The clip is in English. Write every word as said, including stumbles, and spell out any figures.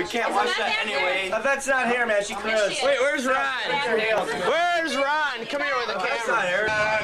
can't watch that anyway. Yvette's not here, man. She cruised. Wait, where's Ron? Where's Ron? Come here with the camera.